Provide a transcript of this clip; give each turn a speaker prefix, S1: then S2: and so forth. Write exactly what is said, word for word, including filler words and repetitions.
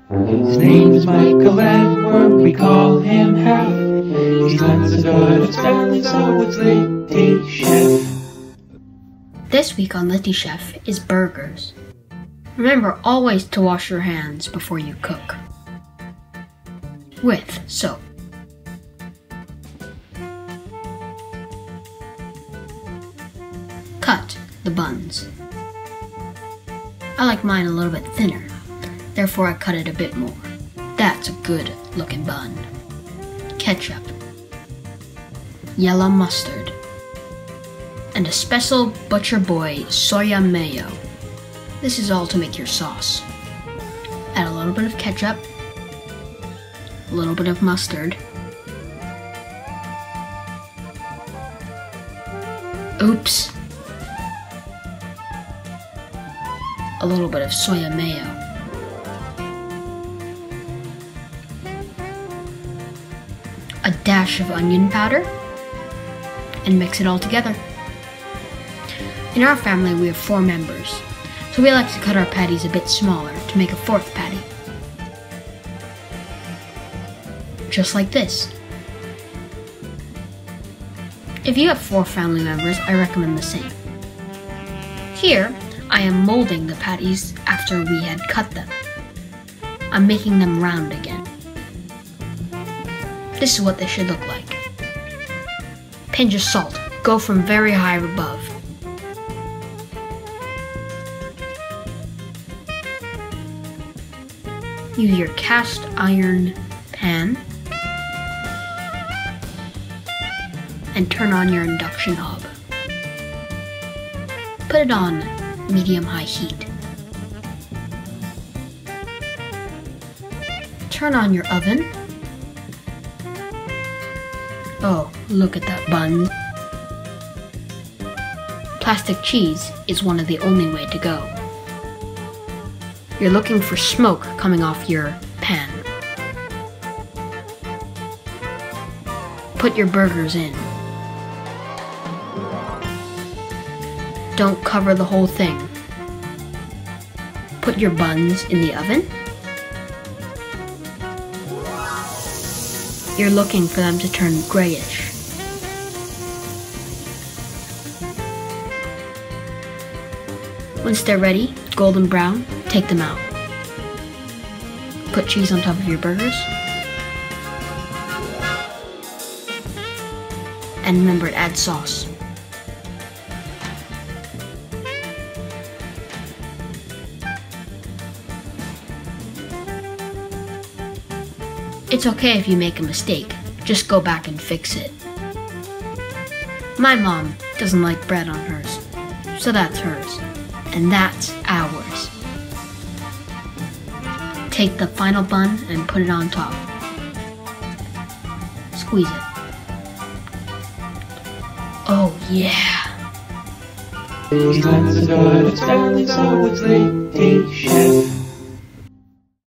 S1: His name's Michael Edward, we call him Half. He's not so good at spelling, so it's Litty Chef.
S2: This week on Litty Chef is burgers. Remember always to wash your hands before you cook. With soap. Cut the buns. I like mine a little bit thinner, therefore I cut it a bit more. That's a good looking bun. Ketchup, yellow mustard, and a special Butcher Boy soya mayo. This is all to make your sauce. Add a little bit of ketchup, a little bit of mustard, oops, a little bit of soya mayo, a dash of onion powder, and mix it all together. In our family we have four members, so we like to cut our patties a bit smaller to make a fourth patty. Just like this. If you have four family members, I recommend the same. Here, I am molding the patties after we had cut them. I'm making them round again. This is what they should look like. Pinch of salt. Go from very high above. Use your cast iron pan and turn on your induction hob. Put it on medium-high heat. Turn on your oven. Oh, look at that bun. Plastic cheese is one of the only way to go. You're looking for smoke coming off your pan. Put your burgers in. Don't cover the whole thing. Put your buns in the oven. You're looking for them to turn grayish. Once they're ready, golden brown, take them out. Put cheese on top of your burgers. And remember to add sauce. It's okay if you make a mistake, just go back and fix it. My mom doesn't like bread on hers, so that's hers, and that's ours. Take the final bun and put it on top. Squeeze it. Oh yeah!
S1: He's not so good at spelling, so it's Litty Chef.